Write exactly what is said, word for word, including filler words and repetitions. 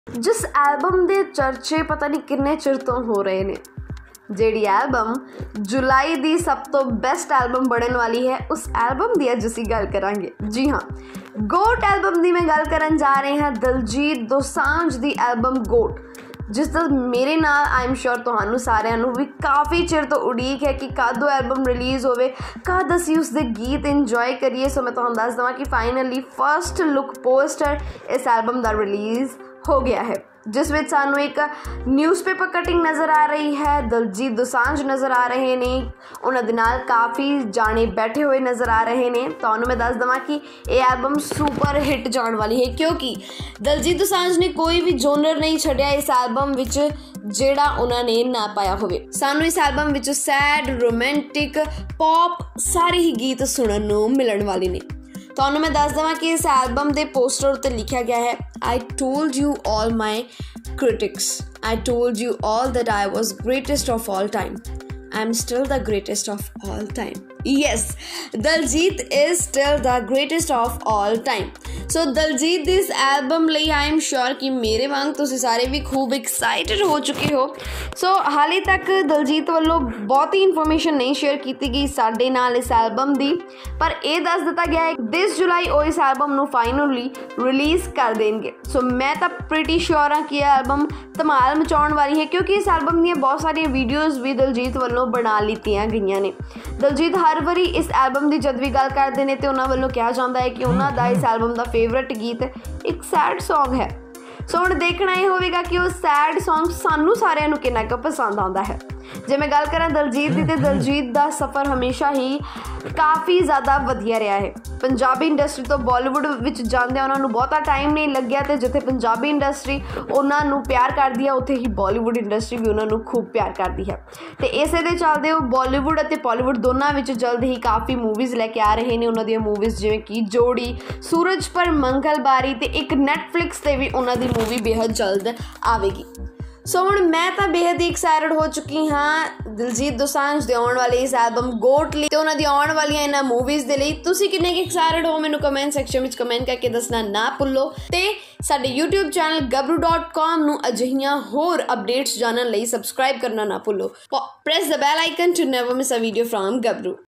जिस एल्बम के चर्चे पता नहीं किन्ने चिर तो हो रहे ने, जिहड़ी एल्बम जुलाई की सब तो बेस्ट एल्बम बनने वाली है, उस एल्बम की अज असीं गल करांगे। जी हाँ, गोट एल्बम की मैं गल करन जा रहे हैं। दिलजीत दोसांझ की एल्बम गोट, जिस दा मेरे नाल आई एम श्योर तुहानू सारिਆਂ ਨੂੰ भी काफ़ी चिर तो उड़ीक है कि कदों एल्बम रिलीज़ होवे, कद असीं उसके गीत इंजॉय करिए। सो मैं तुहानू दस देवां कि फाइनली फर्स्ट लुक पोस्टर इस एल्बम का रिलीज़ हो गया है, जिस विच सानू एक न्यूज़पेपर कटिंग नज़र आ रही है। दिलजीत दोसांझ नज़र आ रहे ने, उन्हां दे नाल काफ़ी जाने बैठे हुए नज़र आ रहे ने। तुहानू मैं दस देवां कि ये एल्बम सुपर हिट जाने वाली है, क्योंकि दिलजीत दोसांझ ने कोई भी जोनर नहीं छड्डिया इस एल्बम विच जेड़ा उन्होंने ना पाया होवे। सानू इस एल्बम विच सैड, रोमांटिक, पॉप सारे ही गीत सुनन नू मिलण वाले ने। तुहानू मैं दस देवां कि इस एल्बम के पोस्टर उत्ते लिखा गया है, I told you all my critics, I told you all that I was greatest of all time. I'm still the greatest of all time. Yes, Diljit is still the greatest of all time. So Diljit this album ਲਈ I am sure कि मेरे वांग तुसीं सारे भी खूब excited हो चुके हो। So हाले तक दिलजीत वालों बहुत ही इन्फॉर्मेशन नहीं शेयर की गई साडे नाल इस एल्बम दी, पर यह दस दिता गया है बीस जुलाई वो इस एल्बम नू फाइनली रिलीज़ कर देंगे। सो मैं तो प्रिटी श्योर हाँ कि यह एल्बम धमाल मचाउण वाली है, क्योंकि इस एल्बम दी बहुत सारी वीडियोज़ भी दिलजीत वालों बना लीतियां गई ने। दिलजीत हर वारी इस एल्बम की जद भी गल करते हैं तो उन्होंने वालों कहा जाता है कि उन्होंने इस एल्बम का फेवरेट गीत एक सैड सॉन्ग है। सो हुण देखना यह होगा कि वो सैड सॉन्ग सानू सारिਆਂ ਨੂੰ कितना क पसंद आता है। जे मैं गल करा दिलजीत की, तो दिलजीत का सफ़र हमेशा ही काफ़ी ज़्यादा वधिया रहा है। पंजाबी इंडस्ट्री तो बॉलीवुड विच जांदे उन्होंने बहुता टाइम नहीं लग्या, तो जिथे पंजाबी इंडस्ट्री उन्होंने प्यार करती है, उत्थे ही बॉलीवुड इंडस्ट्री भी उन्होंने खूब प्यार करती है। तो इस दे चलते वो बॉलीवुड और बॉलीवुड दोनों में जल्द ही काफ़ी मूवीज़ लैके आ रहे हैं। उन्होंने मूवीज़ जिवें कि जोड़ी, सूरज पर मंगलबारी, तो एक नैटफ्लिक्स पर भी उन्होंने मूवी बेहद जल्द आएगी। सो so, हुण मैं तो बेहद ही एक्साइटेड हो चुकी हाँ दिलजीत दोसांझ दे आने वाले इस एल्बम गोट लई ते उन्हां दी आने वाली इन्हां मूवीज़ दे लई। तुसीं किन्ने एक्साइटेड हो मैनूं कमेंट सैक्शन में कमेंट करके दसना ना भुल्लो, ते साडे YouTube channel Gabru dot com नूं अजिहियां होर अपडेट्स जानन लई सबसक्राइब करना ना भुल्लो। Press the bell icon to never miss a video from Gabru.